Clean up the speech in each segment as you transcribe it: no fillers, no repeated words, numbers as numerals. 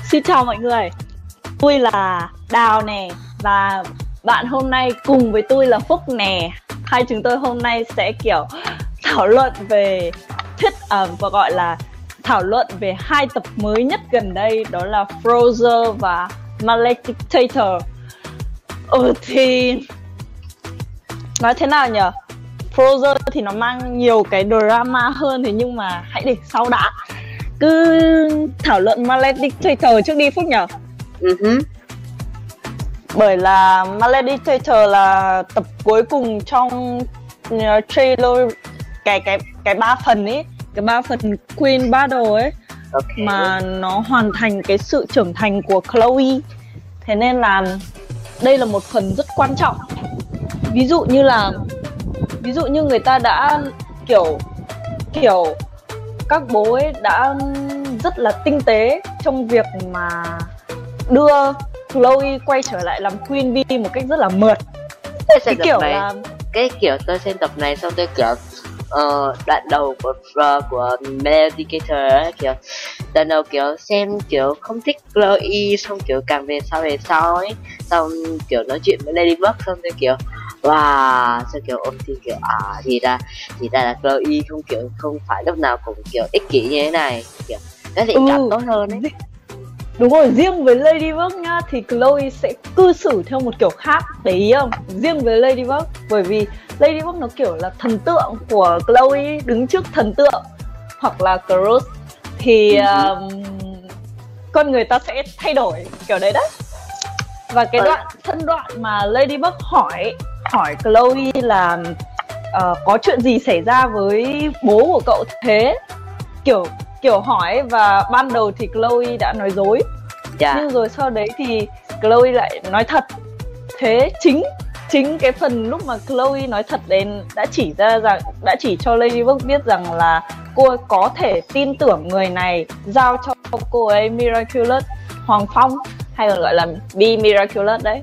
Xin chào mọi người, tôi là Đào nè, và bạn hôm nay cùng với tôi là Phúc nè. Hai chúng tôi hôm nay sẽ kiểu thảo luận về và gọi là thảo luận về hai tập mới nhất gần đây, đó là Frozen và Maledictator. Thì nói thế nào nhỉ? Frozen thì nó mang nhiều cái drama hơn, thế nhưng mà hãy để sau đã. Cứ thảo luận Maledictator trước đi Phúc nhỉ? Bởi là Maledictator là tập cuối cùng trong trailer cái 3 phần ấy, cái 3 phần Queen Battle ấy. Mà nó hoàn thành cái sự trưởng thành của Chloe. Thế nên là đây là một phần rất quan trọng. Ví dụ như người ta đã kiểu các bố ấy đã rất là tinh tế trong việc mà đưa Chloe quay trở lại làm Queen Bee một cách rất là mượt. Cái kiểu tôi xem tập này xong tôi kiểu đoạn đầu của Maledictator ấy, kiểu đoạn đầu kiểu xem kiểu không thích Chloe, xong kiểu càng về sau ấy, xong kiểu nói chuyện với Ladybug xong tôi kiểu wow, sao kiểu thì kiểu thì ra là Chloe không phải lúc nào cũng kiểu ích kỷ như thế này, kiểu nó sẽ cảm tốt hơn ấy. Đúng rồi, riêng với Ladybug nhá thì Chloe sẽ cư xử theo một kiểu khác, để ý không? Riêng với Ladybug, bởi vì Ladybug nó kiểu là thần tượng của Chloe, đứng trước thần tượng hoặc là crush thì con người ta sẽ thay đổi kiểu đấy đấy. Và cái đoạn mà Ladybug hỏi Chloe là có chuyện gì xảy ra với bố của cậu thế, kiểu hỏi, và ban đầu thì Chloe đã nói dối, nhưng rồi sau đấy thì Chloe lại nói thật. Thế chính cái phần lúc mà Chloe nói thật đến đã chỉ cho Ladybug biết rằng là cô ấy có thể tin tưởng người này, giao cho cô ấy Miraculous Hoàng Phong, hay còn gọi là Be Miraculous đấy.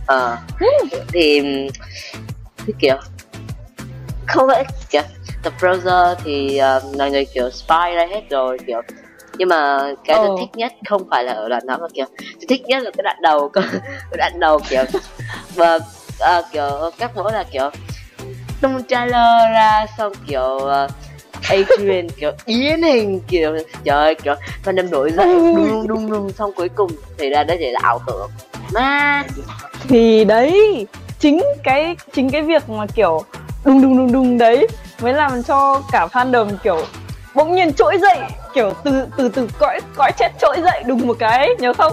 Thì kiểu không phải kiểu tập Frozen thì mọi người kiểu spy ra hết rồi, kiểu nhưng mà cái tôi thích nhất không phải là ở đoạn đó, mà kiểu tôi thích nhất là cái đoạn đầu cái đoạn đầu kiểu và kiểu các bố là kiểu tung trailer ra xong kiểu Adrian kiểu yến hình, kiểu trời kiểu và nằm nổi dậy đung xong cuối cùng thì ra đó chỉ là ảo tưởng mà. Thì đấy, chính cái việc mà kiểu đùng đấy mới làm cho cả fandom kiểu bỗng nhiên trỗi dậy, kiểu từ cõi chết trỗi dậy đùng một cái, nhớ không?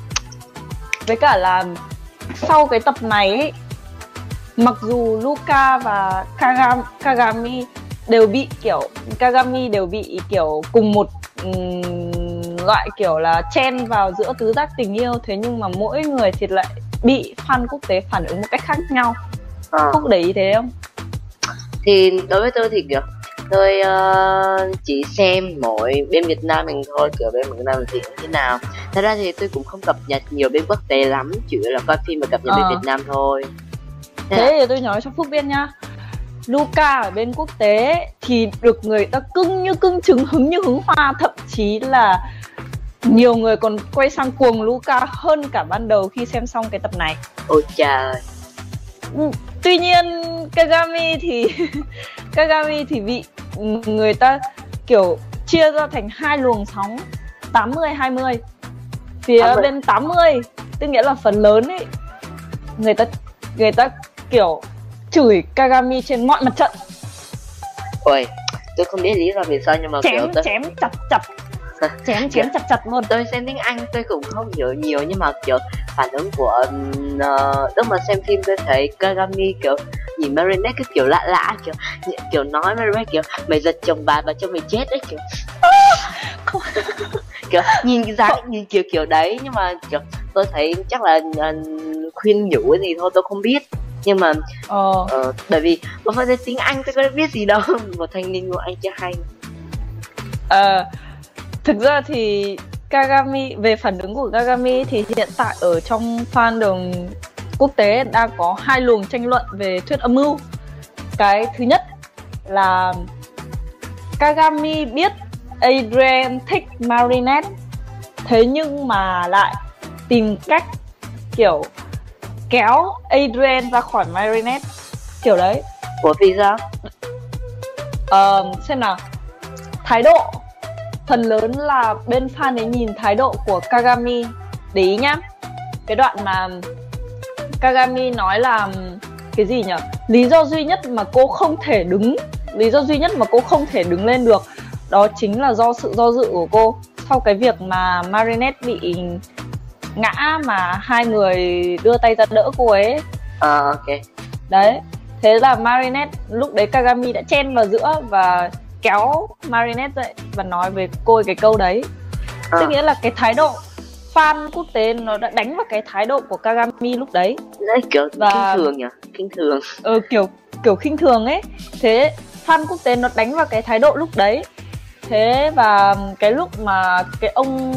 Với cả là sau cái tập này ấy, mặc dù Luca và Kagami đều bị kiểu cùng một loại kiểu là chen vào giữa tứ giác tình yêu, thế nhưng mà mỗi người thì lại bị fan quốc tế phản ứng một cách khác nhau. Phúc để ý thế không? Thì đối với tôi thì kiểu tôi chỉ xem mỗi bên Việt Nam mình thôi, kiểu bên Việt Nam thì thế nào. Thật ra thì tôi cũng không cập nhật nhiều bên quốc tế lắm, chủ yếu là coi phim và cập nhật bên Việt Nam thôi. Thế thì tôi nói cho Phúc biết nhá, Luca ở bên quốc tế thì được người ta cưng như cưng trứng, hứng như hứng hoa, thậm chí là nhiều người còn quay sang cuồng Luca hơn cả ban đầu khi xem xong cái tập này. Ôi trời. Tuy nhiên Kagami thì bị người ta kiểu chia ra thành hai luồng sóng 80-20. Phía bên 80, tức nghĩa là phần lớn ấy, người ta kiểu chửi Kagami trên mọi mặt trận. Ôi, tôi không biết lý do vì sao, nhưng mà chém chặt luôn. Tôi xem tiếng Anh tôi cũng không hiểu nhiều, nhưng mà kiểu phản ứng của lúc mà xem phim tôi thấy Kagami kiểu nhìn Marinette cái kiểu lạ, kiểu nói Marinette kiểu mày giật chồng bà cho mày chết đấy, kiểu kiểu nhìn cái dáng nhìn kiểu đấy. Nhưng mà kiểu tôi thấy chắc là khuyên nhủ cái gì thôi, tôi không biết. Nhưng mà bởi vì có phải tiếng Anh tôi có biết gì đâu, một thanh niên của anh chưa hay. Thực ra thì Kagami, về phản ứng của Kagami thì hiện tại ở trong fandom quốc tế đang có hai luồng tranh luận về thuyết âm mưu. Cái thứ nhất là Kagami biết Adrien thích Marinette, thế nhưng mà lại tìm cách kiểu kéo Adrien ra khỏi Marinette kiểu đấy. Ủa vì sao? Xem nào, thái độ phần lớn là bên fan ấy nhìn thái độ của Kagami. Để ý nhá, cái đoạn mà Kagami nói là cái gì nhỉ, lý do duy nhất mà cô không thể đứng lên được đó chính là do sự do dự của cô sau cái việc mà Marinette bị ngã mà hai người đưa tay ra đỡ cô ấy. Ok. Đấy, thế là Marinette lúc đấy Kagami đã chen vào giữa và kéo Marinette dậy và nói với cô cái câu đấy. Tức nghĩa là cái thái độ fan quốc tế nó đã đánh vào cái thái độ của Kagami lúc đấy. Đấy kiểu và... khinh thường nhỉ? Khinh thường. Kiểu khinh thường ấy. Thế fan quốc tế nó đánh vào cái thái độ lúc đấy. Thế và cái lúc mà cái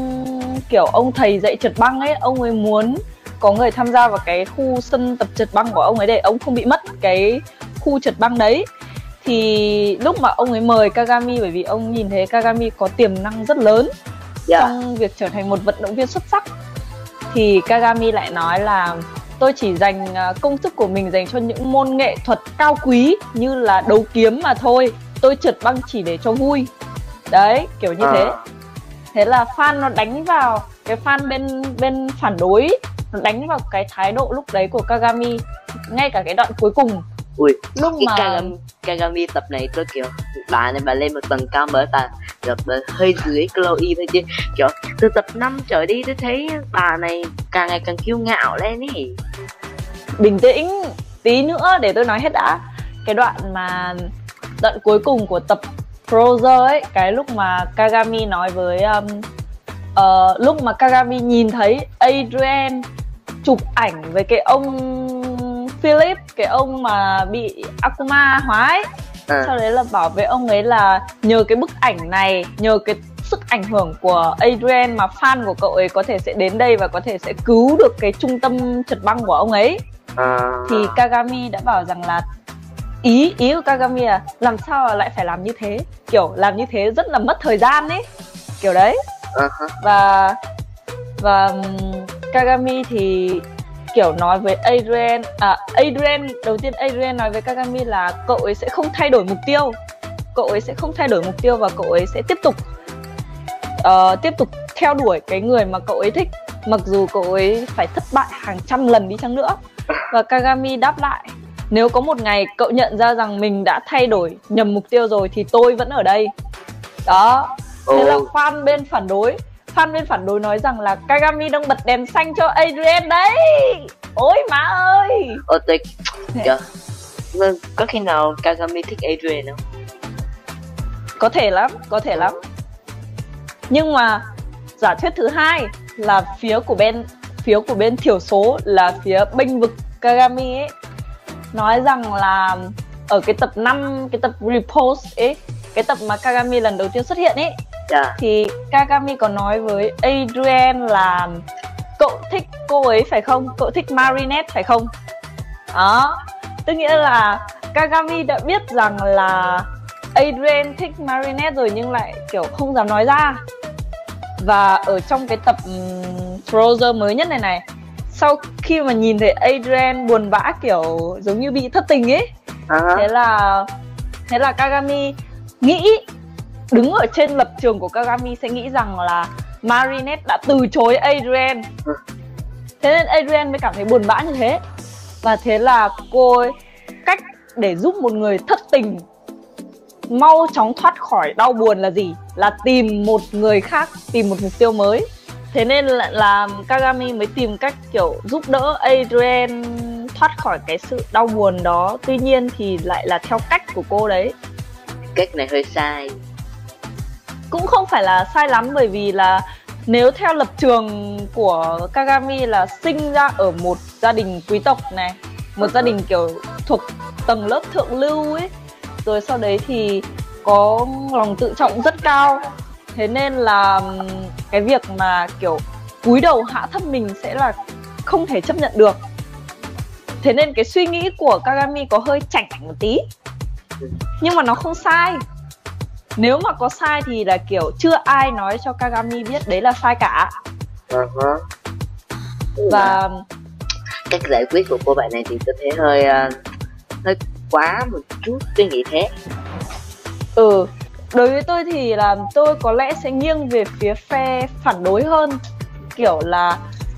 ông thầy dạy trượt băng ấy, ông ấy muốn có người tham gia vào cái khu sân tập trượt băng của ông ấy để ông không bị mất cái khu trượt băng đấy. Thì lúc mà ông ấy mời Kagami, bởi vì ông nhìn thấy Kagami có tiềm năng rất lớn trong việc trở thành một vận động viên xuất sắc, thì Kagami lại nói là tôi chỉ dành công sức của mình dành cho những môn nghệ thuật cao quý như là đấu kiếm mà thôi, tôi trượt băng chỉ để cho vui. Đấy, kiểu như thế. Thế là fan nó đánh vào, cái fan bên phản đối nó đánh vào cái thái độ lúc đấy của Kagami. Ngay cả cái đoạn cuối cùng, ui, lúc mà Kagami tập này tôi kiểu bà này bà lên một tầng cao mới, bà hơi dưới Chloe thôi chứ kiểu từ tập 5 trở đi tôi thấy bà này càng ngày càng kiêu ngạo lên ý. Bình tĩnh tí nữa để tôi nói hết đã. Cái đoạn cuối cùng của tập Frozen ấy, cái lúc mà Kagami nói với lúc mà Kagami nhìn thấy Adrien chụp ảnh với cái ông Philip, cái ông mà bị Akuma hóa ấy. Sau đấy là bảo với ông ấy là nhờ cái bức ảnh này, nhờ cái sức ảnh hưởng của Adrien mà fan của cậu ấy có thể sẽ đến đây và có thể sẽ cứu được cái trung tâm trượt băng của ông ấy. Thì Kagami đã bảo rằng là ý của Kagami là làm sao lại phải làm như thế, kiểu làm như thế rất là mất thời gian ấy, kiểu đấy. Và Kagami thì kiểu nói với Adrien, đầu tiên Adrien nói với Kagami là cậu ấy sẽ không thay đổi mục tiêu, và cậu ấy sẽ tiếp tục theo đuổi cái người mà cậu ấy thích, mặc dù cậu ấy phải thất bại hàng trăm lần đi chăng nữa. Và Kagami đáp lại, nếu có một ngày cậu nhận ra rằng mình đã thay đổi nhầm mục tiêu rồi thì tôi vẫn ở đây. Đó. Thế là fan bên phản đối nói rằng là Kagami đang bật đèn xanh cho Adrien đấy. Ôi má ơi. Có khi nào Kagami thích Adrien không? Có thể lắm. Nhưng mà giả thuyết thứ hai là phía của bên thiểu số, là phía bênh vực Kagami ấy, nói rằng là ở cái tập 5, cái tập Repose ấy, cái tập mà Kagami lần đầu tiên xuất hiện ấy, thì Kagami có nói với Adrien là cậu thích cô ấy phải không? Cậu thích Marinette phải không? Đó, tức nghĩa là Kagami đã biết rằng là Adrien thích Marinette rồi nhưng lại kiểu không dám nói ra. Và ở trong cái tập Frozen mới nhất này, sau khi mà nhìn thấy Adrien buồn bã kiểu giống như bị thất tình ấy, thế là Kagami nghĩ, đứng ở trên lập trường của Kagami sẽ nghĩ rằng là Marinette đã từ chối Adrien. Thế nên Adrien mới cảm thấy buồn bã như thế. Và thế là cô ấy, cách để giúp một người thất tình mau chóng thoát khỏi đau buồn là gì? Là tìm một người khác, tìm một mục tiêu mới. Thế nên là Kagami mới tìm cách kiểu giúp đỡ Adrien thoát khỏi cái sự đau buồn đó. Tuy nhiên thì lại là theo cách của cô đấy. Cách này hơi sai. Cũng không phải là sai lắm, bởi vì là nếu theo lập trường của Kagami là sinh ra ở một gia đình quý tộc này, một gia đình kiểu thuộc tầng lớp thượng lưu ấy, rồi sau đấy thì có lòng tự trọng rất cao. Thế nên là cái việc mà kiểu cúi đầu hạ thấp mình sẽ là không thể chấp nhận được. Thế nên cái suy nghĩ của Kagami có hơi chảnh một tí, nhưng mà nó không sai. nếu mà có sai thì là kiểu chưa ai nói cho Kagami biết đấy là sai cả. Và cách giải quyết của cô bạn này thì tôi thấy hơi quá một chút, tôi nghĩ thế. Đối với tôi thì là tôi có lẽ sẽ nghiêng về phía phe phản đối hơn, kiểu là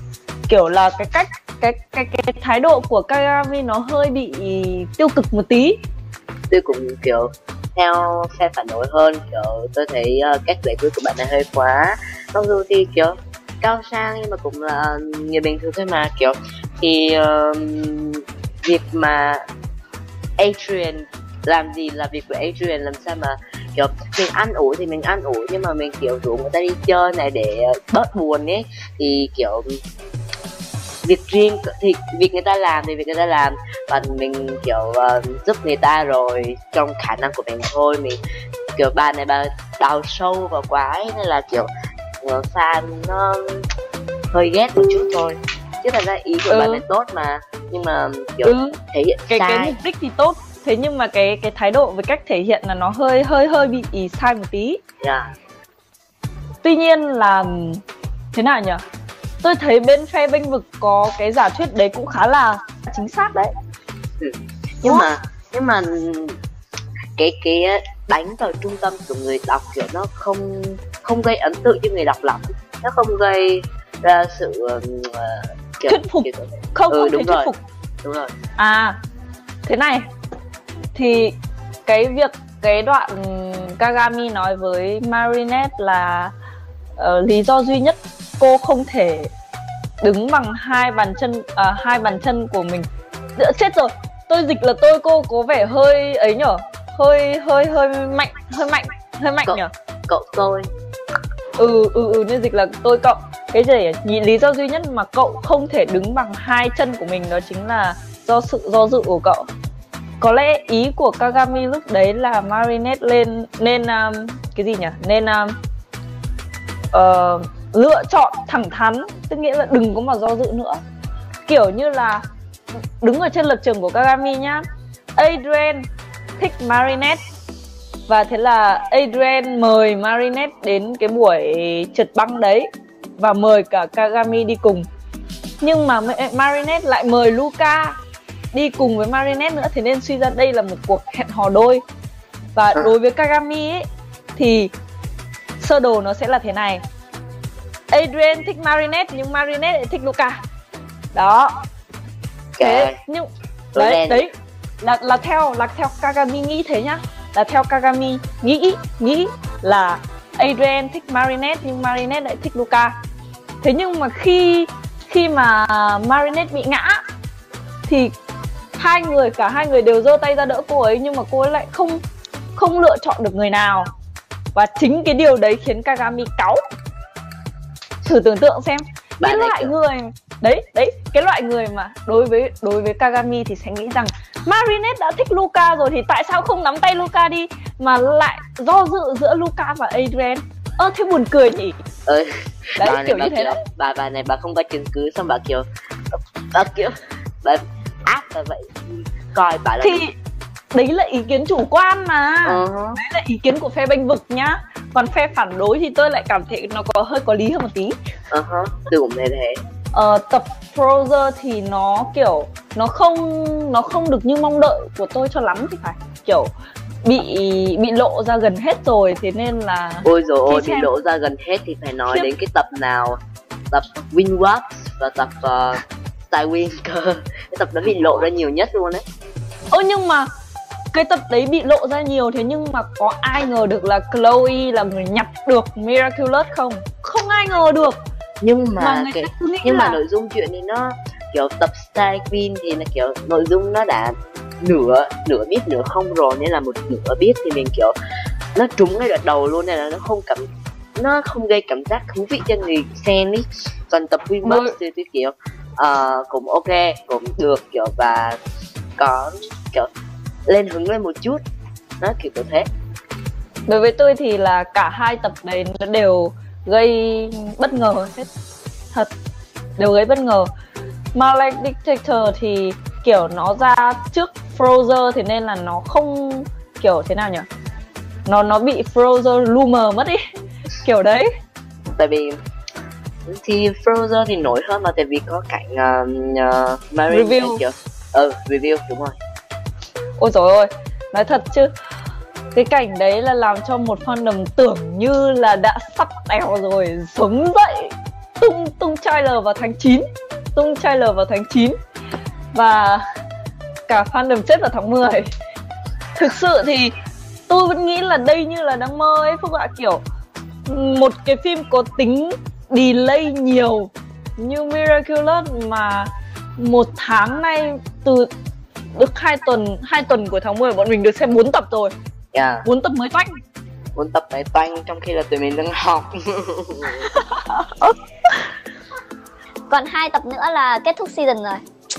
cái thái độ của Kagami nó hơi bị tiêu cực một tí. Tôi cũng kiểu theo phe phản đối hơn, kiểu tôi thấy cách giải quyết của bạn này hơi quá. Mặc dù thì kiểu cao sang nhưng mà cũng là người bình thường thôi mà, kiểu thì việc mà Adrian làm gì là việc của Adrian, làm sao mà kiểu mình ăn ủi thì mình ăn ủi, nhưng mà mình kiểu rủ người ta đi chơi này để bớt buồn ấy, thì kiểu việc riêng thì việc người ta làm thì việc người ta làm, và mình kiểu giúp người ta rồi trong khả năng của mình thôi. Mình kiểu bà này bà đào sâu vào quá ấy, nên là kiểu fan nó hơi ghét một chút thôi, chứ thật ra ý của bà này tốt mà, nhưng mà kiểu thể hiện sai. Cái mục đích thì tốt, thế nhưng mà cái thái độ với cách thể hiện là nó hơi bị sai một tí. Tuy nhiên là thế nào nhỉ, tôi thấy bên phe bênh vực có cái giả thuyết đấy cũng khá là chính xác đấy. Nhưng mà cái đánh vào trung tâm của người đọc kiểu nó không gây ấn tượng cho người đọc lắm, nó không gây ra sự kiểu, thuyết phục, không thể thuyết phục. Đúng rồi. Thế này thì cái đoạn Kagami nói với Marinette là lý do duy nhất cô không thể đứng bằng hai bàn chân của mình. Chết rồi, tôi dịch là cô có vẻ hơi ấy nhở, hơi mạnh nhở. Cậu tôi. Nên dịch là tôi cậu. Cái gì lý do duy nhất mà cậu không thể đứng bằng hai chân của mình đó chính là do sự do dự của cậu. Có lẽ ý của Kagami lúc đấy là Marinette nên cái gì nhỉ? Nên lựa chọn thẳng thắn, tức nghĩa là đừng có mà do dự nữa. Kiểu như là đứng ở trên lập trường của Kagami nhá. Adrien thích Marinette, và thế là Adrien mời Marinette đến cái buổi trượt băng đấy và mời cả Kagami đi cùng. Nhưng mà Marinette lại mời Luca đi cùng với Marinette nữa, thế nên suy ra đây là một cuộc hẹn hò đôi. Và đối với Kagami ấy, thì sơ đồ nó sẽ là thế này: Adrien thích Marinette nhưng Marinette lại thích Luca. Đó. Thế nhưng đấy là theo Kagami nghĩ thế nhá. Là theo Kagami nghĩ là Adrien thích Marinette nhưng Marinette lại thích Luca. Thế nhưng mà khi mà Marinette bị ngã thì cả hai người đều giơ tay ra đỡ cô ấy, nhưng mà cô ấy lại không lựa chọn được người nào. Và chính cái điều đấy khiến Kagami cáu. Thử tưởng tượng xem, cái loại người đấy, cái loại người mà đối với Kagami thì sẽ nghĩ rằng Marinette đã thích Luca rồi thì tại sao không nắm tay Luca đi mà lại do dự giữa Luca và Adrien. Thế buồn cười nhỉ. Đấy, kiểu như thế đấy. Bà này bà không có chứng cứ, xong bà kiểu bà ác là vậy, coi bà là thì đấy là ý kiến chủ quan mà. Đấy là ý kiến của phe bênh vực nhá. Còn phe phản đối thì tôi lại cảm thấy nó có lý hơn một tí. Tôi cũng thấy thế. Tập Frozen thì nó kiểu nó không được như mong đợi của tôi cho lắm thì phải. Kiểu bị lộ ra gần hết rồi, thế nên là ôi dồi ôi, bị lộ ra gần hết thì phải nói đến cái tập nào, tập Wingwatch và tập Skywin cơ. Cái tập đó bị lộ ra nhiều nhất luôn đấy. Nhưng mà cái tập đấy bị lộ ra nhiều, thế nhưng mà có ai ngờ được là Chloe là người nhặt được Miraculous không? Không ai ngờ được. Nhưng mà nội dung chuyện thì nó kiểu tập Sky Queen thì là kiểu nội dung nó đã nửa biết nửa không rồi, nên là một nửa biết thì mình kiểu nó trúng ngay đoạn đầu luôn, nên là nó không gây cảm giác thú vị cho người xem ý. Còn tập Wingwatch thì kiểu cũng ok, cũng được kiểu, và có kiểu lên hứng lên một chút, nó kiểu thế. Đối với tôi thì là cả hai tập đấy nó đều gây bất ngờ hết, thật, đều gây bất ngờ. Maledictor thì kiểu nó ra trước Frozen, thế nên là nó không kiểu thế nào nhỉ, nó bị Frozen Loomer mất đi kiểu đấy. Tại vì thì Frozen thì nổi hơn mà, tại vì có cảnh Marine Review. kiểu review đúng rồi. Ôi dồi ôi, nói thật chứ cái cảnh đấy là làm cho một fandom tưởng như là đã sắp tèo rồi, sống dậy tung trailer vào tháng 9, và cả fandom chết vào tháng 10. Thực sự thì tôi vẫn nghĩ là đây như là đang mơ ấy Phúc ạ, kiểu một cái phim có tính delay nhiều như Miraculous mà một tháng nay từ được 2 tuần của tháng 10 bọn mình được xem 4 tập rồi. 4 tập mới toanh. 4 tập mới toanh trong khi là tụi mình đang học. Còn 2 tập nữa là kết thúc season rồi.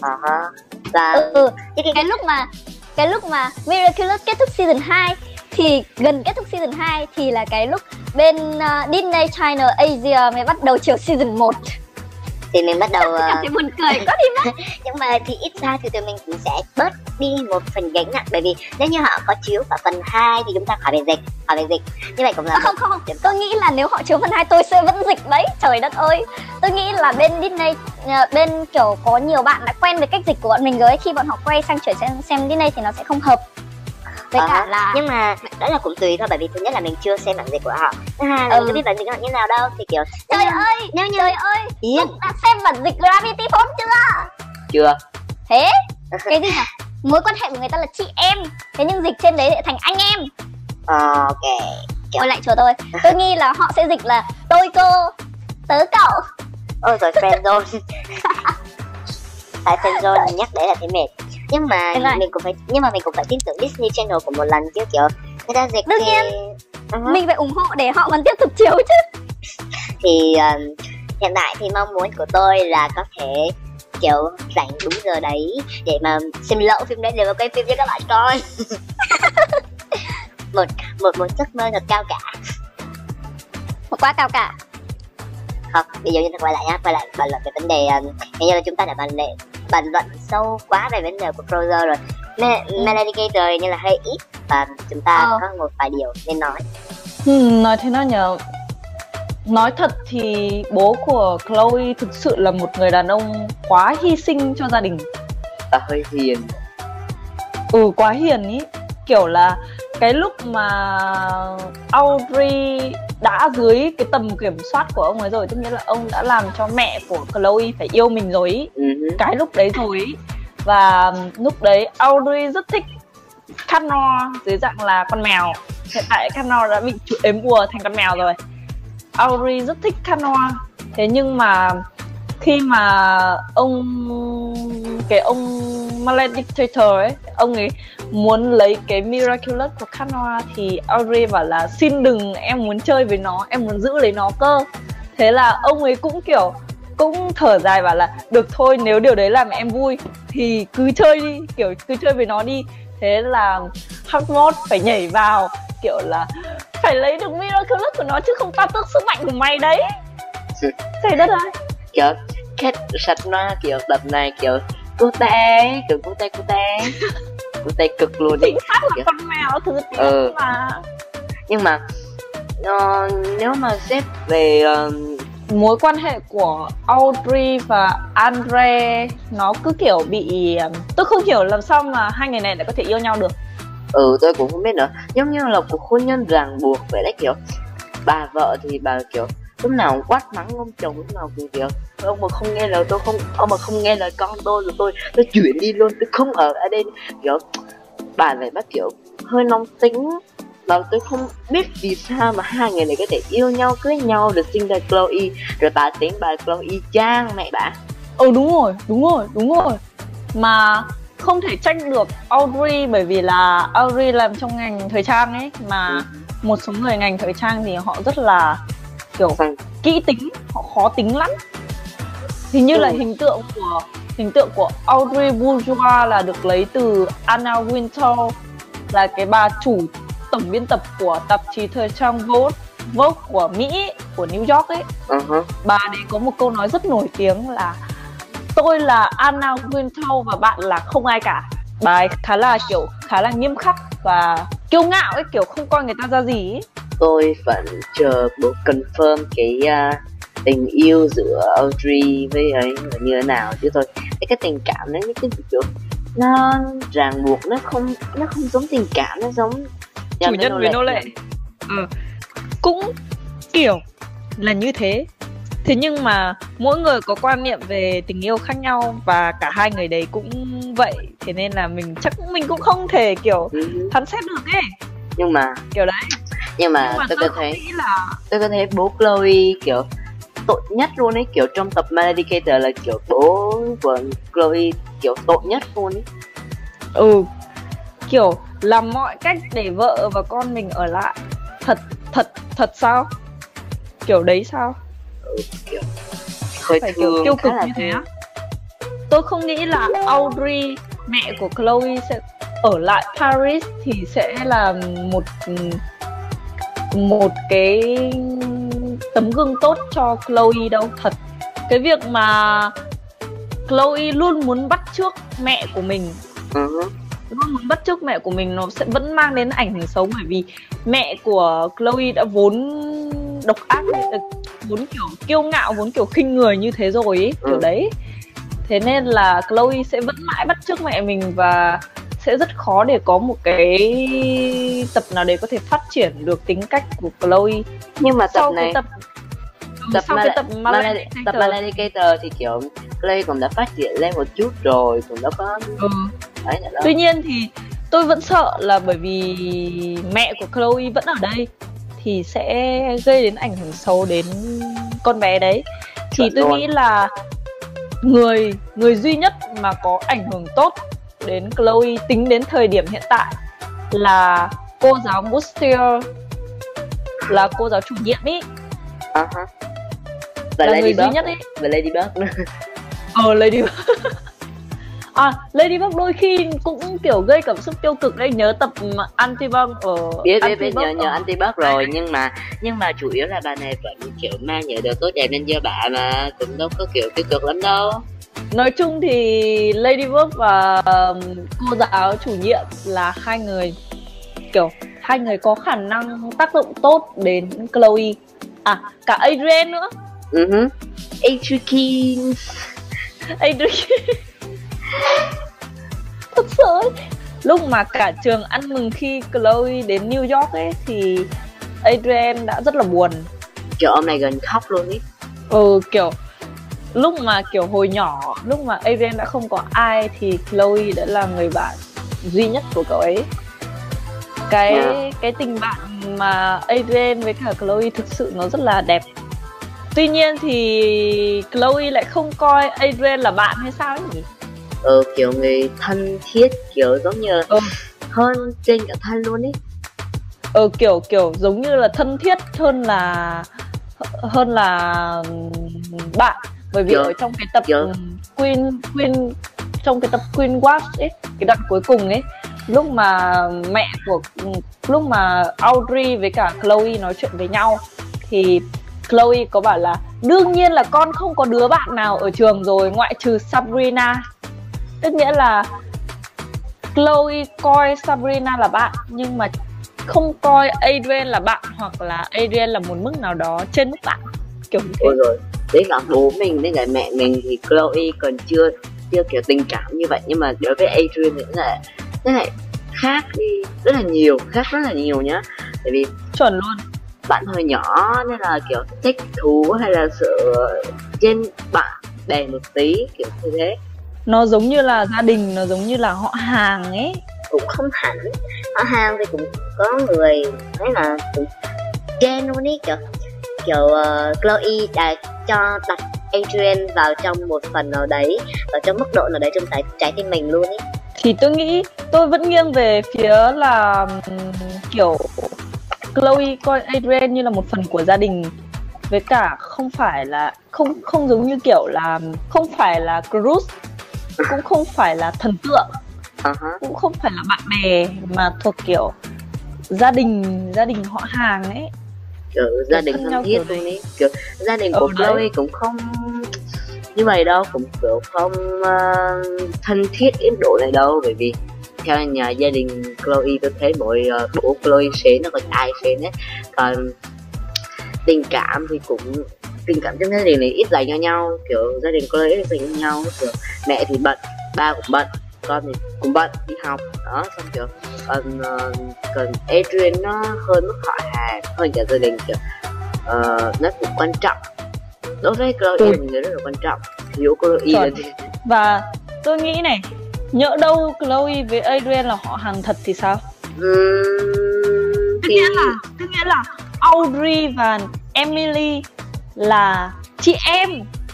Cái lúc mà Miraculous kết thúc season 2 thì gần kết thúc season 2 thì là cái lúc bên Disney Channel Asia mới bắt đầu chiếu season 1. Thì mình bắt đầu Cảm thấy buồn cười quá đi mất. Nhưng mà thì ít ra thì tụi mình cũng sẽ bớt đi một phần gánh nặng, bởi vì nếu như họ có chiếu vào phần 2 thì chúng ta khỏi phải dịch. Như vậy cũng là không, tôi nghĩ là nếu họ chiếu phần 2 tôi sẽ vẫn dịch đấy. Trời đất ơi. Tôi nghĩ là bên Disney, bên kiểu có nhiều bạn đã quen với cách dịch của bọn mình rồi ấy. Khi bọn họ quay sang chuyển xem Disney thì nó sẽ không hợp. Với cả là nhưng mà đó là cũng tùy thôi, bởi vì thứ nhất là mình chưa xem bản dịch của họ, thứ hai là mình chưa biết bản dịch họ như nào đâu, thì kiểu trời ơi Phúc đã xem bản dịch Gravity Falls Chưa. Thế cái gì hả? Mối quan hệ của người ta là chị em, thế nhưng dịch trên đấy lại thành anh em. Ok. Quay lại chùa tôi nghĩ là họ sẽ dịch là tôi cô tớ cậu. Ôi rồi friendzone. Tại friendzone nhắc đấy là thấy mệt. Nhưng mà mình cũng phải tin tưởng Disney Channel của một lần chứ, kiểu người ta dịch đương nhiên mình phải ủng hộ để họ vẫn tiếp tục chiếu chứ. Thì hiện tại thì mong muốn của tôi là có thể kiểu rảnh đúng giờ đấy để mà xem lậu phim đấy, để mà quay phim cho các bạn coi. một giấc mơ thật cao cả. Một quá cao cả. Không, bây giờ chúng ta quay lại bàn luận về vấn đề, hình như là chúng ta đã bàn luận sâu quá về vấn đề của Frozen rồi. Melody Gator như là hơi ít và chúng ta có một vài điều nên nói. Nói thế nào nhờ? Nói thật thì bố của Chloe thực sự là một người đàn ông quá hy sinh cho gia đình. Hơi hiền. Quá hiền ý. Kiểu là cái lúc mà Audrey đã dưới cái tầm kiểm soát của ông ấy rồi, tức nghĩa là ông đã làm cho mẹ của Chloe phải yêu mình rồi ý. Cái lúc đấy rồi ý. Và lúc đấy Audrey rất thích Connor dưới dạng là con mèo. Hiện tại Connor đã bị ếm bùa thành con mèo rồi. Audrey rất thích Connor. Thế nhưng mà khi mà ông Maledictator ấy, ông ấy muốn lấy cái Miraculous của Connor thì Audrey bảo là xin đừng, em muốn chơi với nó, em muốn giữ lấy nó cơ. Thế là ông ấy cũng kiểu cũng thở dài bảo là được thôi, nếu điều đấy làm em vui thì cứ chơi đi, kiểu cứ chơi với nó đi. Thế là Hogwarts phải nhảy vào, kiểu là phải lấy được Miraculous của nó chứ không ta tước sức mạnh của mày đấy. Trời đất ơi. Kiểu kết sạch nó kiểu tập này kiểu cô té cực luôn đi. Chính xác là con mèo thứ tiếng mà. Nhưng mà nếu mà xếp về mối quan hệ của Audrey và Andre nó cứ kiểu bị, tôi không hiểu làm sao mà hai người này lại có thể yêu nhau được. Tôi cũng không biết nữa, giống như là cuộc hôn nhân ràng buộc vậy đấy, kiểu bà vợ thì bà kiểu lúc nào quát mắng ông chồng, lúc nào cũng kiểu ông mà không nghe lời tôi, ông mà không nghe lời con tôi rồi tôi chuyển đi luôn, tôi không ở đây. Kiểu bà này bắt kiểu hơi nóng tính, mà tôi không biết vì sao mà hai người này có thể yêu nhau, cưới nhau, được sinh ra Chloe, rồi bà tính bà Chloe Trang mẹ bà. Đúng rồi. Mà không thể trách được Audrey, bởi vì là Audrey làm trong ngành thời trang ấy, mà một số người ngành thời trang thì họ rất là kiểu kỹ tính, họ khó tính lắm. Hình như là hình tượng của Audrey Bourgeois là được lấy từ Anna Wintour, là cái bà chủ tổng biên tập của tạp chí thời trang Vogue của Mỹ, của New York ấy. Bà đấy có một câu nói rất nổi tiếng là tôi là Anna Wintour và bạn là không ai cả. Bà ấy khá là nghiêm khắc và kiêu ngạo ấy, kiểu không coi người ta ra gì ấy. Tôi vẫn chờ bố confirm cái tình yêu giữa Audrey với ấy là như thế nào, chứ tôi cái tình cảm đấy, cái kiểu nó ràng buộc, nó không giống tình cảm, nó giống chủ nhân với nô lệ. Cũng kiểu là như thế. Thế nhưng mà mỗi người có quan niệm về tình yêu khác nhau, và cả hai người đấy cũng vậy. Thế nên là mình cũng không thể kiểu phán xét được ấy. Nhưng mà kiểu đấy. Nhưng mà tôi có thấy bố Chloe kiểu tội nhất luôn ấy, kiểu trong tập Medicator là kiểu bố của Chloe kiểu tội nhất luôn ấy. Kiểu làm mọi cách để vợ và con mình ở lại. Thật sao? Kiểu đấy sao? Kiểu hơi phải kiểu tiêu cực như thế á. Tôi không nghĩ là Audrey, mẹ của Chloe, sẽ ở lại Paris thì sẽ là một cái tấm gương tốt cho Chloe đâu. Thật, cái việc mà Chloe luôn muốn bắt chước mẹ của mình, luôn muốn bắt chước mẹ của mình, nó sẽ vẫn mang đến ảnh hưởng xấu. Bởi vì mẹ của Chloe đã vốn độc ác, vốn kiểu kiêu ngạo, vốn kiểu khinh người như thế rồi ấy, kiểu đấy. Thế nên là Chloe sẽ vẫn mãi bắt chước mẹ mình, và sẽ rất khó để có một cái tập nào đấy có thể phát triển được tính cách của Chloe. Nhưng mà sau này, tập Maledicator thì kiểu Chloe cũng đã phát triển lên một chút rồi, cũng đã có đấy nữa. Tuy nhiên thì tôi vẫn sợ là bởi vì mẹ của Chloe vẫn ở đây thì sẽ gây đến ảnh hưởng xấu đến con bé đấy. Thì tôi nghĩ là người duy nhất mà có ảnh hưởng tốt đến Chloe tính đến thời điểm hiện tại là cô giáo Bustier, là cô giáo chủ nhiệm ý. Và là Lady người Bug, duy nhất ý. và Ladybug nữa. Ladybug. Ladybug đôi khi cũng kiểu gây cảm xúc tiêu cực đấy. Nhớ tập Antibug ở biết nhớ Antibug rồi, nhưng mà chủ yếu là bà này vẫn kiểu mang những điều tốt đẹp lên cho bà, mà cũng đâu có kiểu tiêu cực lắm đâu. Nói chung thì Ladybug và cô giáo chủ nhiệm là hai người có khả năng tác động tốt đến Chloe. Cả Adrian nữa. Adrian. Thật sự ấy, lúc mà cả trường ăn mừng khi Chloe đến New York ấy thì Adrian đã rất là buồn. Kiểu ông này gần khóc luôn ý. Kiểu lúc mà kiểu hồi nhỏ, lúc mà Adrian đã không có ai thì Chloe đã là người bạn duy nhất của cậu ấy. Cái tình bạn mà Adrian với cả Chloe thực sự nó rất là đẹp. Tuy nhiên thì Chloe lại không coi Adrian là bạn hay sao ấy nhỉ? Kiểu người thân thiết, kiểu giống như hơn trên cả thân luôn ý. Kiểu giống như là thân thiết hơn là bạn. Bởi vì ở trong cái tập Queen trong cái tập Queen Watch ấy, cái đoạn cuối cùng ấy, lúc mà Audrey với cả Chloe nói chuyện với nhau thì Chloe có bảo là đương nhiên là con không có đứa bạn nào ở trường rồi ngoại trừ Sabrina. Tức nghĩa là Chloe coi Sabrina là bạn nhưng mà không coi Adrian là bạn, hoặc là Adrian là một mức nào đó trên mức bạn, kiểu như thế. Rồi đấy, cả bố mình với cả mẹ mình thì Chloe còn chưa kiểu tình cảm như vậy, nhưng mà đối với Adrian thì nó lại khác đi rất là nhiều nhá. Tại vì chuẩn luôn, bạn hồi nhỏ nên là kiểu thích thú hay là sự trên bạn bè một tí, kiểu như thế. Nó giống như là gia đình, nó giống như là họ hàng ấy. Cũng không hẳn, họ hàng thì cũng có người nói là cũng trên luôn ý, kiểu Chloe đã cho đặt Adrian vào trong một phần nào đấy, vào trong mức độ nào đấy trong trái tim mình luôn ý. Thì tôi nghĩ tôi vẫn nghiêng về phía là kiểu Chloe coi Adrian như là một phần của gia đình, với cả không phải là không giống như kiểu là không phải là crush, cũng không phải là thần tượng, cũng không phải là bạn bè, mà thuộc kiểu gia đình họ hàng ấy, kiểu gia đình thân thiết luôn ấy. Kiểu gia đình của Chloe cũng không như vậy đâu, cũng kiểu không thân thiết đến độ này đâu, bởi vì theo nhà gia đình Chloe tôi thấy bố Chloe xến nó còn ai xến ấy. Còn tình cảm thì cũng trong gia đình này ít dành cho nhau, kiểu gia đình Chloe ít dành cho nhau, kiểu mẹ thì bận, ba cũng bận, con thì cũng bận đi học đó, xong kiểu còn Adrian nó hơn mức họ hàng hơn cả gia đình, kiểu nó cũng quan trọng đối với Chloe là người rất là quan trọng, thiếu Chloe là gì. Và tôi nghĩ này, nhỡ đâu Chloe với Adrian là họ hàng thật thì sao? Tức nghĩa là Audrey và Emily là chị em.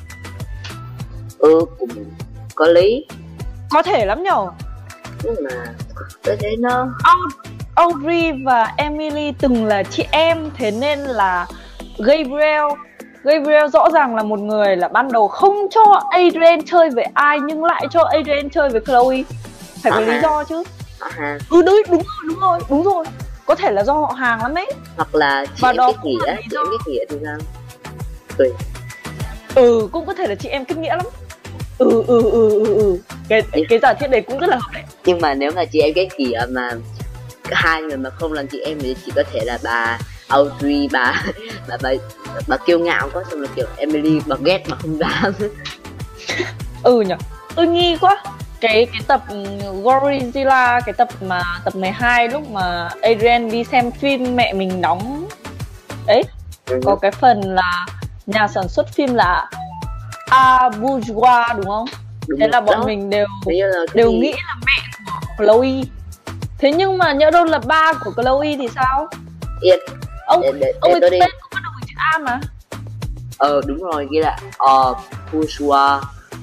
Cũng có lý, có thể lắm nhở. Nhưng mà tôi thấy nó Audrey và Emily từng là chị em, thế nên là Gabriel rõ ràng là một người là ban đầu không cho Adrian chơi với ai nhưng lại cho Adrian chơi với Chloe. Phải có lý do chứ. Đúng rồi. Có thể là do họ hàng lắm ấy. Hoặc là chị em kết nghĩa thì sao? Cũng có thể là chị em kết nghĩa lắm. Cái giả thiết đấy cũng rất là hợp đấy. Nhưng mà nếu mà chị em kết nghĩa mà hai người mà không làm chị em thì chỉ có thể là bà Audrey, bà kiêu ngạo quá, xong là kiểu Emily bà ghét mà không dám. Nhở. Tôi nghi quá. Cái tập Godzilla, cái tập 12 lúc mà Adrian đi xem phim mẹ mình đóng đấy, có cái phần là nhà sản xuất phim là Bourgeois đúng không? Thế là bọn mình đều nghĩ là mẹ của Chloe. Thế nhưng mà nhỡ đâu là ba của Chloe thì sao? Ông ấy tên cũng bắt đầu với chữ A mà. Đúng rồi, ghi là Bourgeois.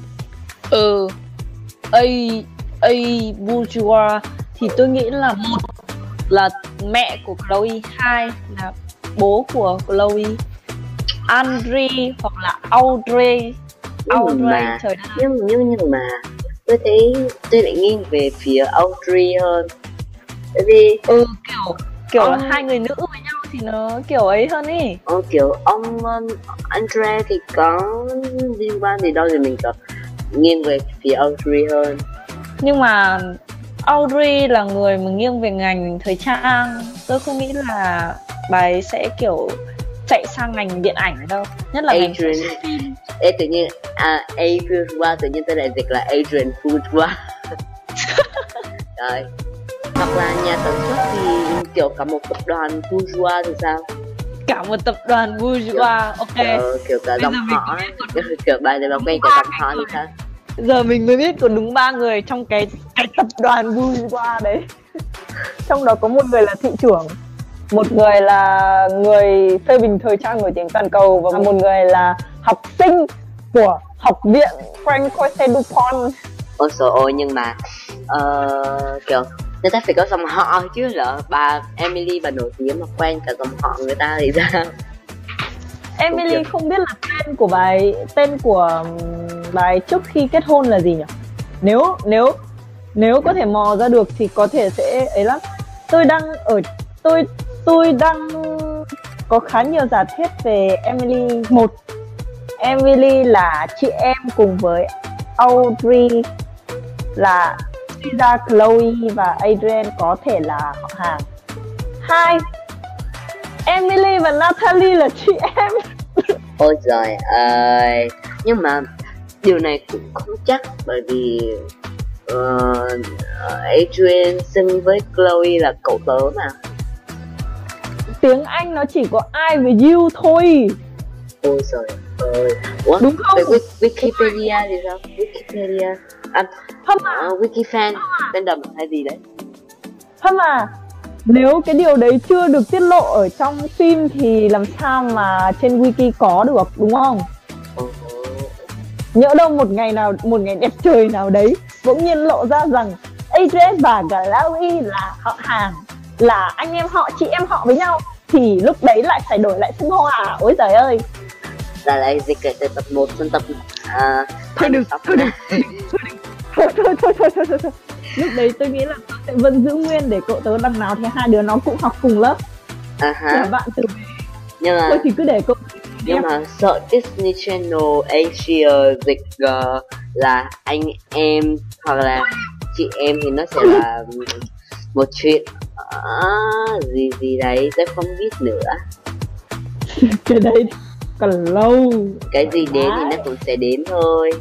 A Bourgeois thì tôi nghĩ là một là mẹ của Chloe, hai là bố của Chloe, Andre hoặc là Audrey. Trời đất. Nhưng mà tôi lại nghiêng về phía Audrey hơn. Tại vì kiểu là hai người nữ với nhau thì nó kiểu ấy hơn ý. Kiểu ông Andre thì có liên quan gì đâu thì mình có nghiêng về phía Audrey hơn. Nhưng mà Audrey là người mà nghiêng về ngành thời trang, tôi không nghĩ là bà ấy sẽ kiểu chạy sang ngành điện ảnh đâu, nhất là ngành phim. Tự nhiên Bourgeois tự nhiên tôi lại dịch là Adrian Bourgeois. Rồi. Hoặc là nhà sản xuất thì kiểu cả một tập đoàn Bourgeois thì sao? Cả một tập đoàn Bourgeois, ok. Kiểu cả dòng họ, kiểu bài này quen cả dòng họ thì sao? Giờ mình mới biết còn đúng 3 người trong cái tập đoàn Bourgeois đấy. Trong đó có một người là thị trưởng, một người là người phê bình thời trang nổi tiếng toàn cầu và một người là học sinh của học viện Francois Dupont. Ôi trời ơi, nhưng mà kiểu người ta phải có dòng họ chứ, lỡ bà Emily bà nổi tiếng mà quen cả dòng họ người ta thì sao? Emily không biết là tên của bà ấy trước khi kết hôn là gì nhỉ? Nếu có thể mò ra được thì có thể sẽ ấy lắm. Tôi đang có khá nhiều giả thiết về Emily. Một, Emily là chị em cùng với Audrey, là suy ra Chloe và Adrian có thể là họ hàng. Hai, Emily và Natalie là chị em. Ôi trời ơi. Nhưng mà điều này cũng không chắc, bởi vì Adrian xưng với Chloe là cậu tớ mà. Tiếng Anh nó chỉ có I với you thôi. Ôi trời ơi. Ủa? Đúng không? Wikipedia thì sao? Wikipedia Wikifan fandom hay gì đấy. Không à, nếu cái điều đấy chưa được tiết lộ ở trong phim thì làm sao mà trên wiki có được, đúng không? Nhỡ đâu một ngày đẹp trời nào đấy bỗng nhiên lộ ra rằng Adrian và Chloe là họ hàng, là anh em họ, chị em họ với nhau, thì lúc đấy lại phải đổi lại xưng hô à? Ôi trời ơi. Là lại dịch từ tập 1 sang tập thôi. Lúc đấy tôi nghĩ là tôi sẽ vẫn giữ nguyên để cậu tớ đằng nào thì hai đứa nó cũng học cùng lớp. Là bạn từ thôi thì cứ để cậu. Nhưng mà sợ Disney Channel Asia dịch là anh em hoặc là chị em thì nó sẽ là một chuyện gì gì đấy tôi không biết nữa. Cái đấy còn lâu. Cái gì đến thì nó cũng sẽ đến thôi.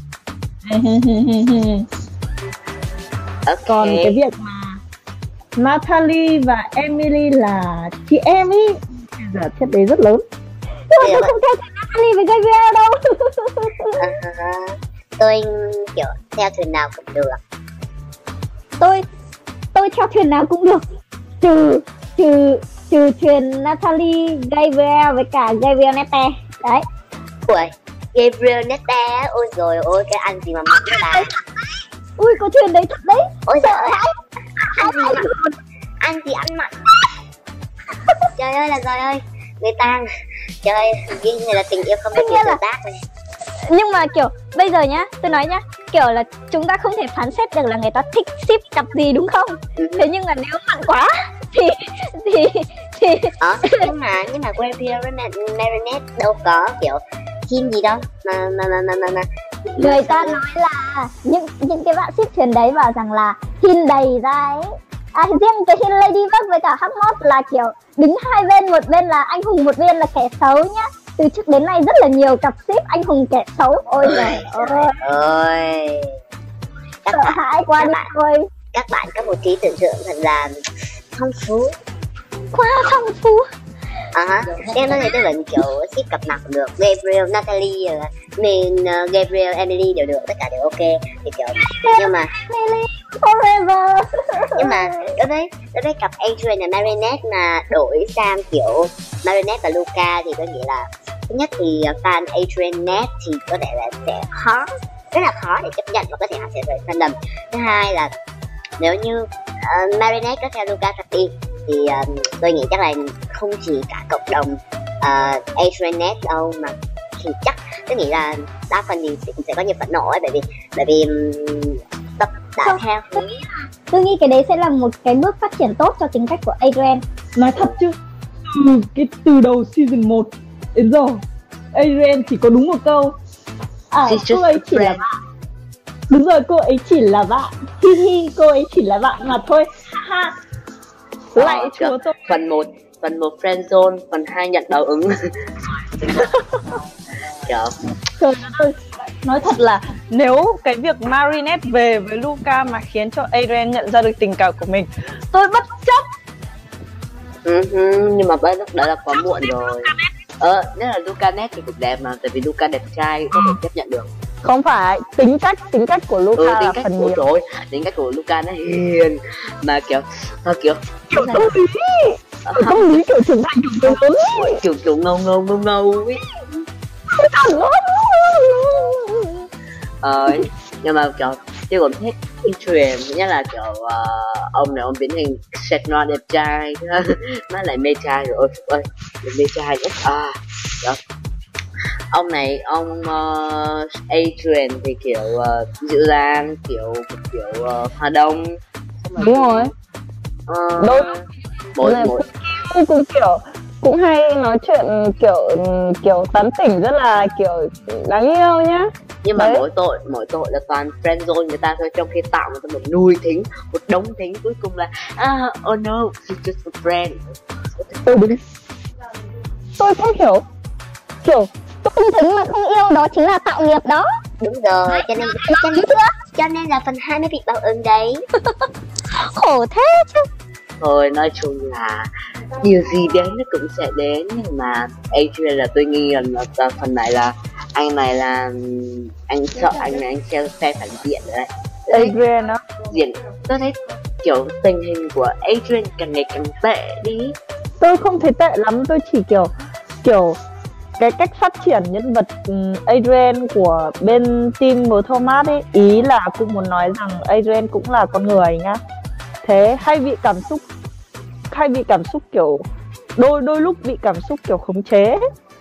Okay. Còn cái việc mà Natalie và Emily là chị em ý, giờ thiết đấy rất lớn. Nhưng mà tôi không theo Natalie với Gabriel đâu. Tôi kiểu theo thuyền nào cũng được. Tôi theo thuyền nào cũng được, trừ thuyền Natalie, Gabriel với cả Gabriel Nete. Đấy. Ui, Gabriel Nete, ôi rồi ôi cái anh gì mà mặn đó bà. Ui có thuyền đấy thật đấy. Ôi giời ơi, anh gì ăn mặn. Trời ơi là trời ơi, người ta trời ơi, ghi này là tình yêu không biết là tác này. Nhưng mà kiểu bây giờ nhá, tôi nói nhá, kiểu là chúng ta không thể phán xét được là người ta thích ship cặp gì đúng không? Thế nhưng mà nếu mặn quá thì nhưng mà Gabriel với Marinette đâu có kiểu team gì đâu mà người ta nói là những cái bạn ship thuyền đấy bảo rằng là hin đầy ra ấy. Riêng cái hin Ladybug với cả Hotmod là kiểu đứng hai bên, một bên là anh hùng, một bên là kẻ xấu nhá. Từ trước đến nay rất là nhiều cặp ship anh hùng kẻ xấu. Ôi trời ơi, sợ hãi quá đi thôi. Các bạn có một trí tưởng tượng thật là phong phú, quá phong phú. Em nói thì tôi vẫn kiểu ship cặp nào cũng được. Gabriel, Natalie, mình Gabriel, Emily đều được, tất cả đều ok thì kiểu. Nhưng mà forever. Nhưng mà đối với cặp Adrian và Marinette mà đổi sang kiểu Marinette và Luca thì tôi nghĩ là thứ nhất thì fan Adrian Net thì có thể là sẽ rất là khó để chấp nhận và có thể họ sẽ rời fandom. Thứ hai là nếu như Marinette có theo Luca thật đi thì tôi nghĩ chắc là không chỉ cả cộng đồng Adrian Net đâu mà thì chắc tôi nghĩ là đa phần thì sẽ có nhiều phẫn nộ ấy, bởi vì tập đã theo. Tôi nghĩ cái đấy sẽ là một cái bước phát triển tốt cho tính cách của Adrian. Nói thật chứ, từ đầu season 1 đến giờ Adrian chỉ có đúng một câu cô ấy chỉ là bạn. Đúng rồi, cô ấy chỉ là bạn. Cô ấy chỉ là bạn mà thôi. Lại chúa tôi. Phần 1 friendzone, phần 2 nhận báo ứng. Trời ơi, nói thật là nếu cái việc Marinette về với Luca mà khiến cho Adrian nhận ra được tình cảm của mình, tôi bất chấp. Nhưng mà bây lúc đó là quá muộn rồi. Nếu là Luca Net thì cũng đẹp mà, tại vì Luca đẹp trai có thể chấp nhận được. Không phải, tính cách của Luca là phần nhiều. Rồi, tính cách của Luca nó hiền mà kiểu tâm lý kiểu trưởng thành kiểu ngầu ấy. Nhưng mà kiểu tôi còn thích Adrian nhất là kiểu ông này ông biến hình sệt non đẹp trai má lại mê trai rồi ơi mê trai nhất ông này ông Adrian thì kiểu dịu dàng kiểu Hà Đông. Đúng rồi. Mỗi cũng kiểu cũng hay nói chuyện kiểu tán tỉnh rất là kiểu đáng yêu nhá. Nhưng mà mỗi tội là toàn friendzone người ta thôi, trong khi tạo người ta một nuôi thính, một đống thính, cuối cùng là oh no, she's just a friend. Đúng. Tôi không hiểu, kiểu tung thính mà không yêu đó chính là tạo nghiệp đó. Đúng rồi, cho nên là phần 2 mới bị báo ứng đấy. Khổ thế chứ. Thôi nói chung là điều gì đến nó cũng sẽ đến, nhưng mà Adrian là tôi nghi là phần này là anh sợ anh này anh phe phản diện rồi đấy. Adrian đó diện tôi thấy kiểu tình hình của Adrian càng ngày càng tệ đi. Tôi không thấy tệ lắm, tôi chỉ kiểu cái cách phát triển nhân vật Adrian của bên team của Thomas ấy, ý là cũng muốn nói rằng Adrian cũng là con người nhá. Thế hay bị cảm xúc kiểu đôi lúc bị cảm xúc kiểu khống chế.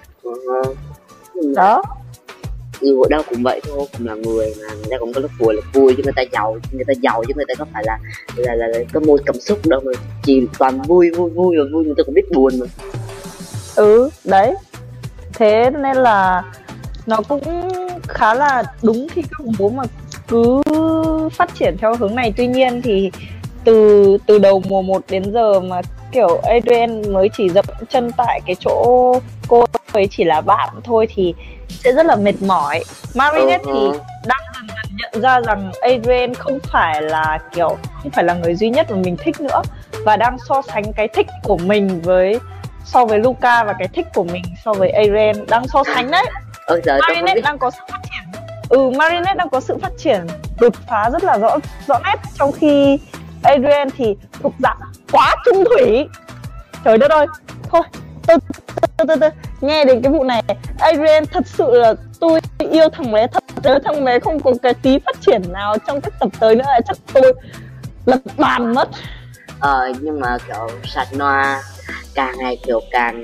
Đó. Dù ở đâu cũng vậy thôi, cũng là người mà người ta cũng có lúc vui chứ người ta giàu chứ người ta có phải là có môi cảm xúc đâu mà chỉ toàn vui người ta cũng biết buồn mà. Đấy. Thế nên là nó cũng khá là đúng khi các bố mà cứ phát triển theo hướng này. Tuy nhiên thì từ đầu mùa 1 đến giờ mà kiểu Adrien mới chỉ dậm chân tại cái chỗ cô ấy chỉ là bạn thôi thì sẽ rất là mệt mỏi. Marinette thì đang dần dần nhận ra rằng Adrien không phải là người duy nhất mà mình thích nữa, và đang so sánh cái thích của mình so với Luca và cái thích của mình so với Adrien, đang so sánh đấy. Marinette đang có sự phát triển. Marinette đang có sự phát triển đột phá rất là rõ nét, trong khi Adrien thì thuộc dạng quá trung thủy. Trời đất ơi, thôi tôi nghe đến cái vụ này, Adrien thật sự là tôi yêu thằng bé thật, nếu thằng bé không có cái tí phát triển nào trong các tập tới nữa là chắc tôi lật bàn mất. Nhưng mà kiểu Sạch Noa càng ngày kiểu càng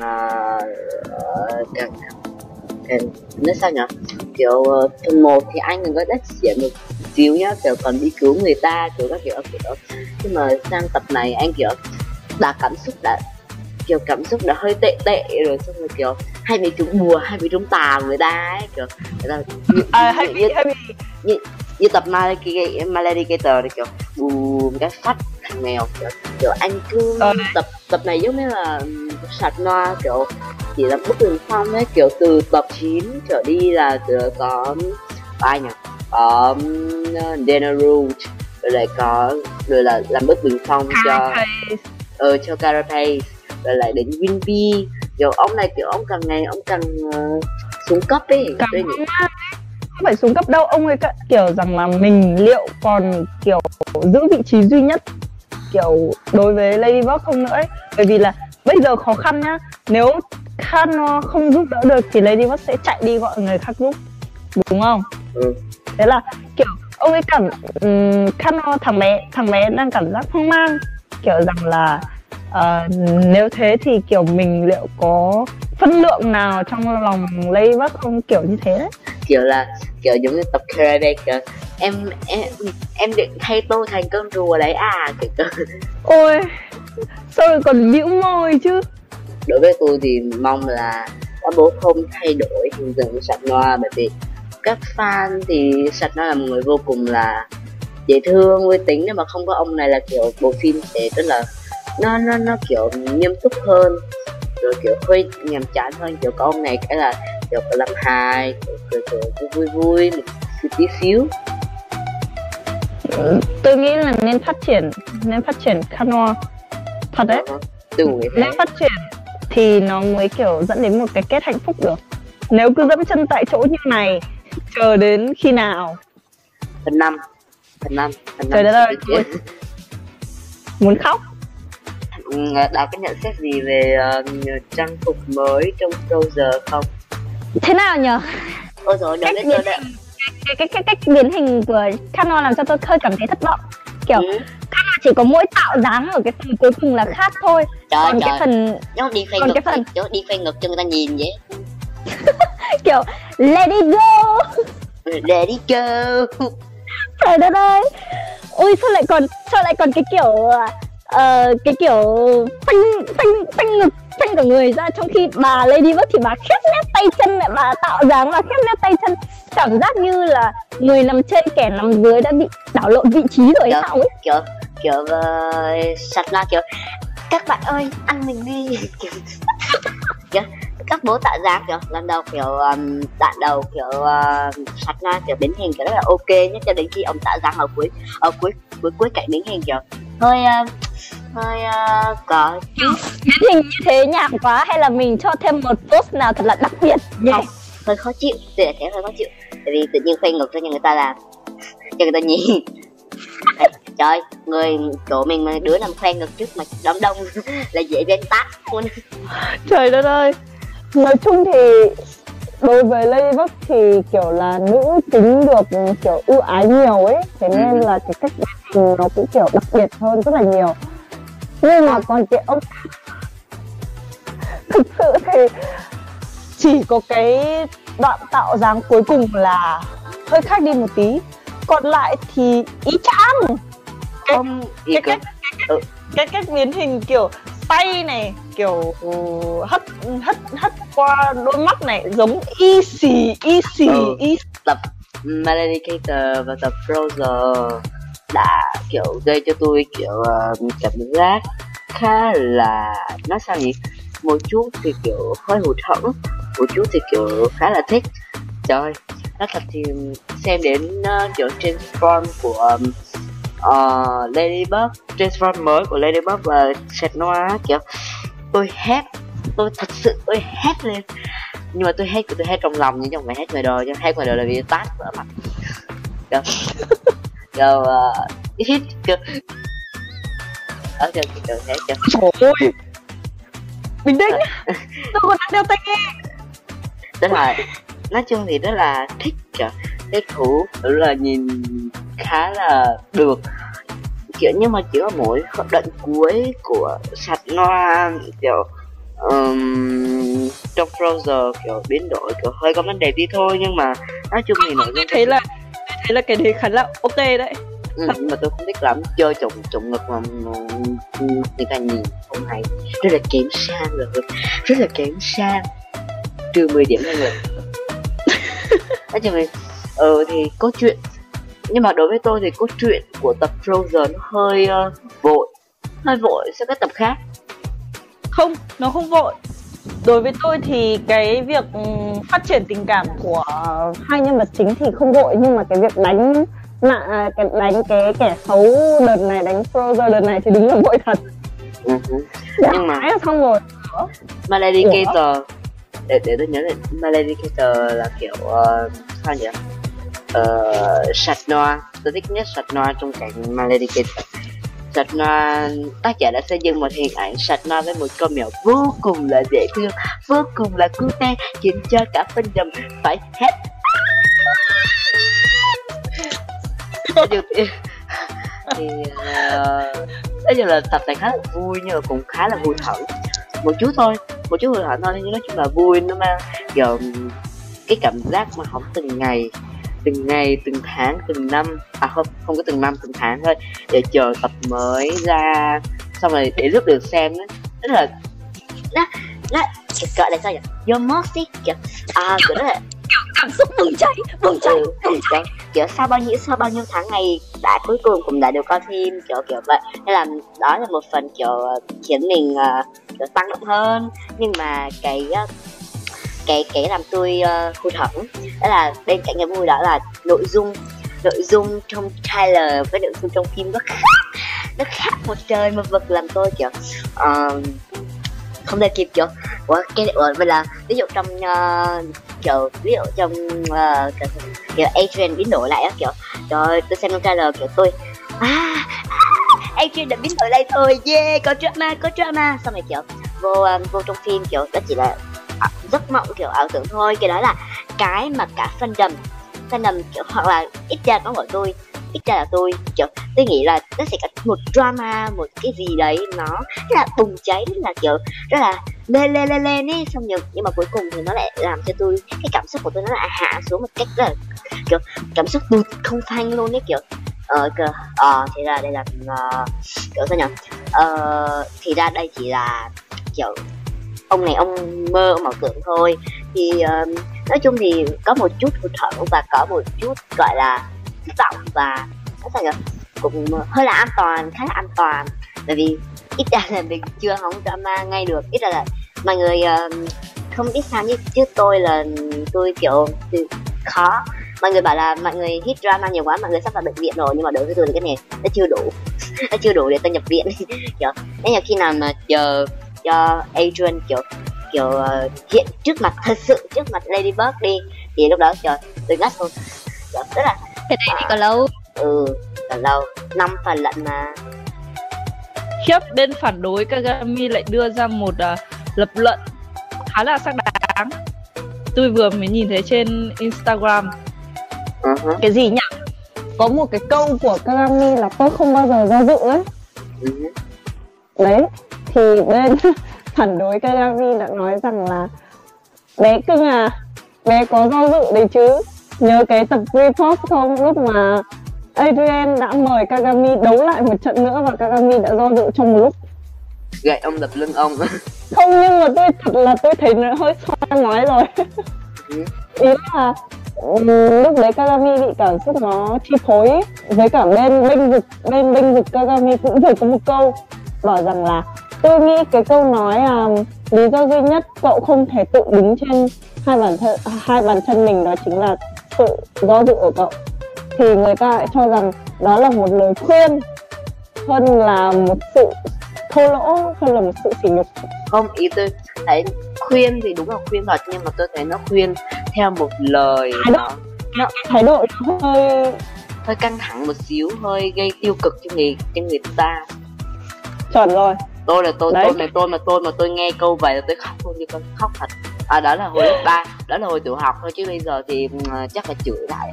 nói sao nhở, kiểu phần 1 thì anh đừng có đất xỉa một xíu nhá, kiểu còn đi cứu người ta kiểu các kiểu, nhưng mà sang tập này anh kiểu cảm xúc đã hơi tệ rồi, xong rồi kiểu hay bị trúng bùa, hay bị trúng tà người ta ấy, kiểu như tập Maledicator thì kiểu bùm cái phát thằng mèo, kiểu anh cứ tập này giống như là Sạch Noa kiểu chỉ là bức bình phong ấy, kiểu từ tập 9 trở đi là có ai nhỉ, có Denaroot, rồi là làm bức bình phong cho Carapace, rồi lại đến Winby. Kiểu ông này kiểu ông càng ngày ông càng xuống cấp ấy. Không phải xuống cấp đâu, ông ấy kiểu rằng là mình liệu còn kiểu giữ vị trí duy nhất kiểu đối với Ladybug không nữa ấy. Bởi vì là bây giờ khó khăn nhá, nếu Kano không giúp đỡ được thì Ladybug sẽ chạy đi gọi người khác giúp, đúng không? Thế là kiểu ông ấy Kano, thằng bé đang cảm giác hoang mang, kiểu rằng là nếu thế thì kiểu mình liệu có phân lượng nào trong lòng Ladybug không, kiểu như thế đấy. Kiểu giống như tập Carapace, em định thay tôi thành con rùa đấy à, kiểu. Ôi sao rồi còn bĩu môi chứ. Đối với tôi thì mong là các bố không thay đổi hình dáng của Sạch Noa, bởi vì các fan thì Sạch Noa là một người vô cùng là dễ thương, vui tính, nhưng mà không có ông này là kiểu bộ phim sẽ rất là nó kiểu nghiêm túc hơn, rồi kiểu hơi nhàm chán hơn. Kiểu có ông này cái là kiểu có làm hài, kiểu vui một tí xíu. Tôi nghĩ là nên phát triển Kano thật đấy. Nên phát triển thì nó mới kiểu dẫn đến một cái kết hạnh phúc được. Nếu cứ dẫm chân tại chỗ như này, chờ đến khi nào? Phần 5. Trời đất ơi, muốn khóc. Đã có nhận xét gì về trang phục mới trong Frozen không? Thế nào nhở? Ôi rồi, cái cách biến hình của Kano làm cho tôi hơi cảm thấy thất vọng. Kiểu Kano chỉ có mỗi tạo dáng ở cái phần cuối cùng là khác thôi. Còn cái phần nó đi phanh ngực cho người ta nhìn vậy. Kiểu let it go. Let it go. Trời đất ơi. Ui sao lại còn cái kiểu phanh ngực, phanh cả người ra, trong khi bà Ladybug thì bà khép nép tay chân, lại bà tạo dáng và khép nép tay chân, cảm giác như là người nằm trên kẻ nằm dưới đã bị đảo lộn vị trí rồi hay sao ấy. Kiểu Sạch Noa kiểu các bạn ơi ăn mình đi. Kiểu các bố tạo dáng kiểu lần đầu kiểu đoạn đầu kiểu Sạch Noa kiểu biến hình kiểu rất là ok nhất, cho đến khi ông tạo dáng ở cuối cạnh biến hình kiểu hơi có Biến hình như thế nhảm quá, hay là mình cho thêm một post nào thật là đặc biệt nhỉ? Không, hơi khó chịu, hơi khó chịu, tại vì tự nhiên phanh ngực cho người ta làm, cho người ta nhìn. Trời, người chỗ mình mà đứa nằm khoe ngực trước mà đám đông là dễ bên tát luôn. Trời đất ơi. Nói chung thì đối với Ladybug thì kiểu là nữ tính được kiểu ưu ái nhiều ấy, thế nên là cái cách nó cũng kiểu đặc biệt hơn rất là nhiều. Nhưng mà còn cái ông thực sự thì chỉ có cái đoạn tạo dáng cuối cùng là hơi khác đi một tí, còn lại thì ý chang. Cái cách biến hình kiểu tay này, kiểu hất qua đôi mắt này giống y xì. Melody Carter và tập Frozen đã kiểu gây cho tôi kiểu cảm giác khá là, nói sao nhỉ, một chút thì kiểu hơi hụt hẫng, một chút thì kiểu khá là thích. Trời, nói thật thì xem đến kiểu Transform của Ladybug, Transform mới của Ladybug và Chat Noir, kiểu tôi thật sự tôi hét lên, nhưng mà tôi hét trong lòng chứ không phải hét ngoài đời, chứ hét ngoài đời là vì tát vỡ mặt. Rồi hít chưa ở trên trời hét chưa. Trời ơi, bình tĩnh, tôi còn đang đeo tai nghe. Tức là nói chung thì rất là thích cái thủ, rất là nhìn khá là được kiểu, nhưng mà chỉ có mỗi đoạn cuối của Chat Noir kiểu trong Frozen kiểu biến đổi kiểu hơi có vấn đề đi thôi, nhưng mà nói chung thì nội dung thấy là cái đấy khá là ok đấy. Nhưng mà tôi không thích lắm, chơi trùng ngực mà người ta nhìn không hay, rất là kém sang rồi, rất là kém sang, trừ 10 điểm lên rồi. Nói chung thì câu chuyện, nhưng mà đối với tôi thì câu chuyện của tập Frozen nó hơi vội so với tập khác. Không, nó không vội. Đối với tôi thì cái việc phát triển tình cảm của hai nhân vật chính thì không vội, nhưng mà cái việc đánh cái kẻ xấu đợt này, đánh Frozen đợt này thì đúng là vội thật. Nhưng mà xong rồi Melody Carter, để tôi nhớ lại, Melody Carter là kiểu sao nhỉ, Chat Noir, tôi thích nhất Chat Noir trong cảnh Melody Carter. Chat Noir, tác giả đã xây dựng một hình ảnh Chat Noir với một con mèo vô cùng là dễ thương, vô cùng là cute, khiến cho cả phân đầm phải hét. Thì nói chung là tập này khá là vui, nhưng mà cũng khá là hụt hẫng một chút hụt hẫng thôi, nhưng nói chung là vui, nó mang kiểu cái cảm giác mà học từng ngày, từng tháng, từng năm, không có từng năm, từng tháng thôi, để chờ tập mới ra, xong rồi để lúc được xem đó, rất là nó gọi là sao nhỉ, vô mốt xí kiểu kiểu đó là cảm xúc bùng cháy kiểu sau bao nhiêu tháng ngày đã cuối cùng cũng đã được coi phim kiểu vậy, nên là đó là một phần kiểu khiến mình kiểu tăng động hơn. Nhưng mà cái làm tôi hụt hẫng đó là bên cạnh cái vui đó là nội dung trong trailer với nội dung trong phim nó khác một trời một vực, làm tôi kiểu không thể kịp kiểu vậy là ví dụ trong kiểu Adrian biến đổi lại á, kiểu trời, tôi xem trong trailer kiểu tôi Adrian đã biến đổi lại thôi, yeah, có drama, xong rồi kiểu vô trong phim kiểu đó chỉ là giấc mộng, kiểu ảo tưởng thôi. Cái đó là cái mà cả fandom kiểu, hoặc là ít ra là tôi kiểu tôi nghĩ là nó sẽ có một drama, một cái gì đấy nó rất là bùng cháy, rất là kiểu rất là lên ấy, xong nhưng mà cuối cùng thì nó lại làm cho tôi, cái cảm xúc của tôi nó lại hạ xuống một cách rất là kiểu cảm xúc tụt không phanh luôn ấy, kiểu thì ra đây là kiểu sao nhỉ, thì ra đây chỉ là kiểu ông này ông mơ, ông ảo tưởng thôi. Thì nói chung thì có một chút hụt hẫng và có một chút gọi là thất vọng, và sao nhỉ, cũng hơi là an toàn, khá là an toàn, bởi vì ít ra là mình chưa hóng drama ngay được, ít ra là mọi người không biết sao chứ tôi kiểu khó. Mọi người bảo là mọi người hit drama nhiều quá, mọi người sắp vào bệnh viện rồi, nhưng mà đối với tôi thì cái này nó chưa đủ để tôi nhập viện. Kiểu nếu như khi nào mà chờ cho Adrian kiểu hiện trước mặt, thật sự trước mặt Ladybug đi, thì lúc đó trời tôi ngất luôn. Rất là cái này thì còn lâu. Còn lâu, 5 phần lận mà. Khiếp, bên phản đối Kagami lại đưa ra một lập luận khá là xác đáng. Tôi vừa mới nhìn thấy trên Instagram. Cái gì nhỉ? Có một cái câu của Kagami là tôi không bao giờ do dự ấy. Đấy, thì bên phản đối Kagami đã nói rằng là bé cưng à, bé có do dự đấy chứ. Nhớ cái tập report không, lúc mà Adrian đã mời Kagami đấu lại một trận nữa và Kagami đã do dự trong một lúc. Gậy ông đập lưng ông. Không, nhưng mà tôi thấy nó hơi xoa ngoái rồi. Ý là lúc đấy Kagami bị cảm xúc nó chi phối ấy. Với cả bên bênh vực Kagami cũng vừa có một câu bảo rằng là tôi nghĩ cái câu nói là lý do duy nhất cậu không thể tự đứng trên hai bàn chân mình đó chính là sự do dự của cậu, thì người ta lại cho rằng đó là một lời khuyên hơn là một sự thô lỗ, hơn là một sự sỉ nhục. Không, ý tôi thấy khuyên thì đúng là khuyên thật, nhưng mà tôi thấy nó khuyên theo một lời thái độ hơi căng thẳng một xíu, hơi gây tiêu cực cho người ta. chuẩn rồi. Tôi nghe câu vậy là tôi khóc luôn, như con khóc thật. Đó là hồi lớp 3, đó là hồi tiểu học thôi, chứ bây giờ thì chắc là chửi lại.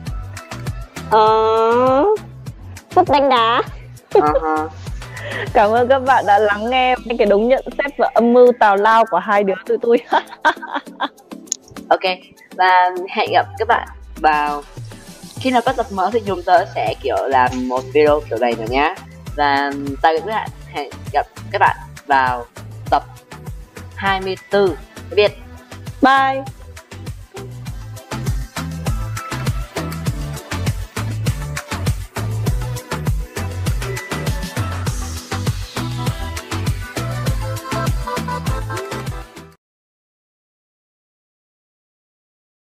Rất đánh đá. Cảm ơn các bạn đã lắng nghe cái đống nhận xét và âm mưu tào lao của hai đứa tụi tôi. Ok, và hẹn gặp các bạn vào khi nào có tập mới thì chúng tôi sẽ kiểu làm một video kiểu này nữa nhé. Và tạm biệt các bạn, hẹn gặp các bạn vào tập 24. Tạm biệt. Bye.